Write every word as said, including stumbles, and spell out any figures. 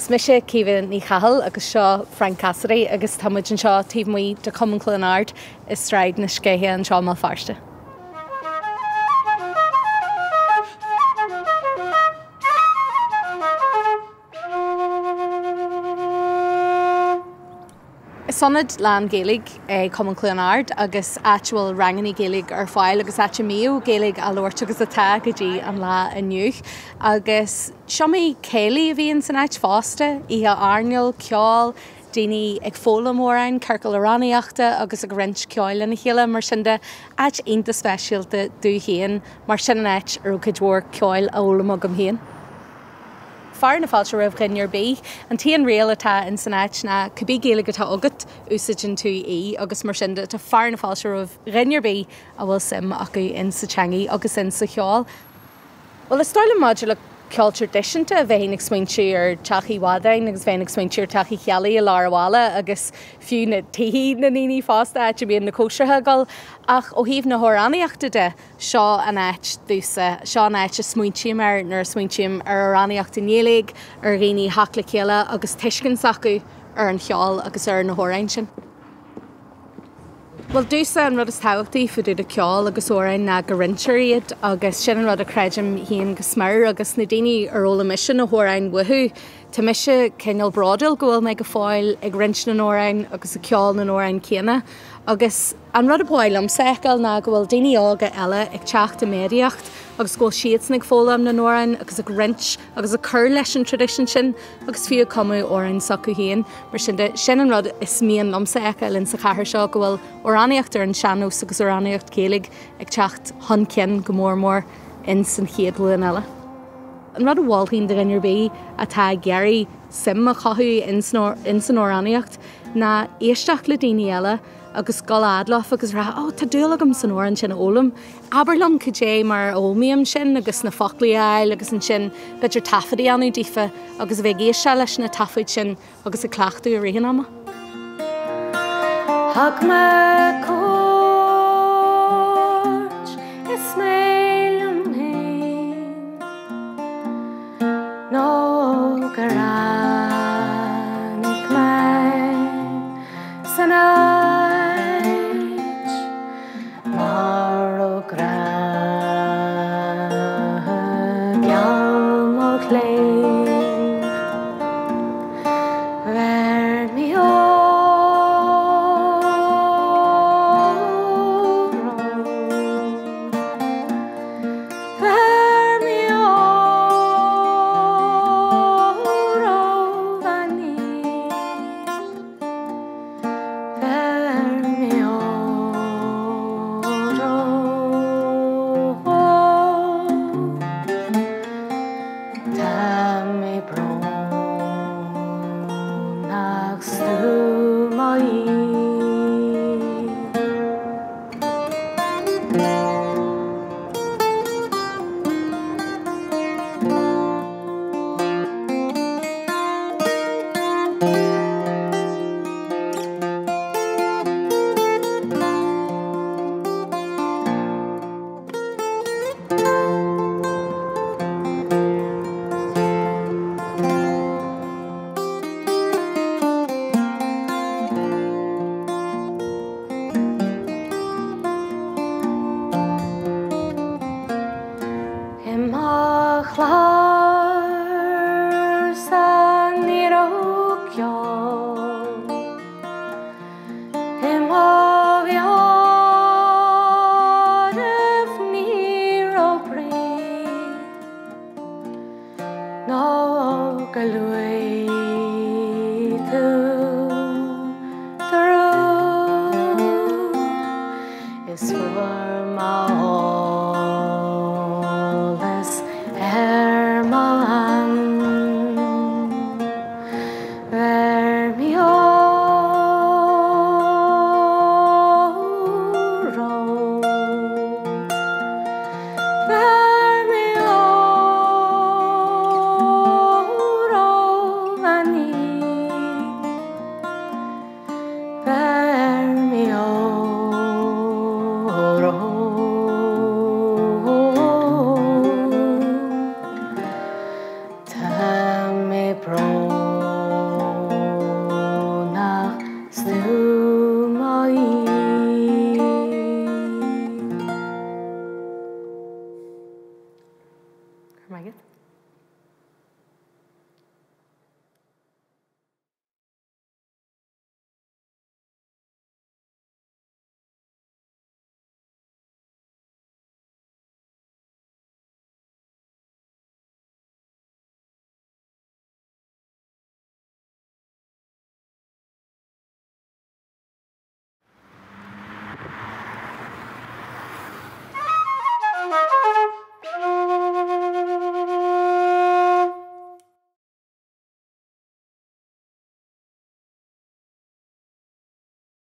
Smise Caoimhe Ní Chathail agus seo Frank Cassidy agus támuid an seo tíomh de Common Clonard is straid na scéthe an seo má farste. Sonad Lan Gaelig e Common Clonard agus actual ranganí Gaelig ar fáil agus atse míú Gaelig a lort agus atá gotí an lá aniuch agus siomi céili a bhíon san ait fásta ihe arneol, ceol, daoine ag fóla mórain, cercail aránaíochta agus ag rint ceoil na chéile mar sinnde ait ainta speisialta dú héan mar sin an ait ar cudhór ceoil a ólam agam héan. Far na fáilte raibh rinnear bí, an tíon réal atá in san áit na cabbí Gaeilge atá agat úsaitin tú í agus mar sinnde tá far na fáilte raibh rinnear bí a bhfuil sim acu in sa teangaí agus in sa cheol. Well, is stáil module ceol tradiisianta a bheith ag smaointí ar teachí wadain agus bheith ag smaointí ar teachí chealaí a láráhála agus fiú na taí na níní fásta ait a bhíon na cóisithe gal ach ó híomh na hóránaíochta de seo an ait dúsa seo an ait a smaointíim ar nar smaointíim ar aránaíochta néalaigh ar réí hachla chéile agus tuiscin acu ar an cheol agus ar na hóráin sin. Well, dúsa an rud is táhachtaí fuú a ceol agus órain na go rinseiriad agus sin an rud a creidem híon go smir agus na daoine ar óla mission na hórain withú. Tá mise cinneal brádal go bhfuil me go fáil ag rins na nórain agus a ceol na nórain céine agus an rud a bháil am secail na go bhfuil daoine ága eile ag teacht a méireacht agus go siad nig fólam na nórain agus ag rins agus a chur leis an tradition sin agus fiú comú órain sacu héan mar sin de sin an rud is míon am secail in sa chathair seo go bhfuil óránaíocht ar an seanús agus óránaíocht Gaeilge ag teacht hon cin go mór mór in san chéad bhuain eile. An rud a bháiltaín de rinnear bí atá geirí sim a chathú in san óránaíocht na éisteach le daoine eile agus gal adlaf agus ra ó tá dúlagam san óran sin ólam aberlum cé mar ómiam sin agus na foclaí eil agus an sin beidir tafadaí anú dífa agus bheith géise leis na tafaid sin agus a cleachtú a rihan ama. Hag me cót is mélam héin nó goránig me san Tam me pro Maigad.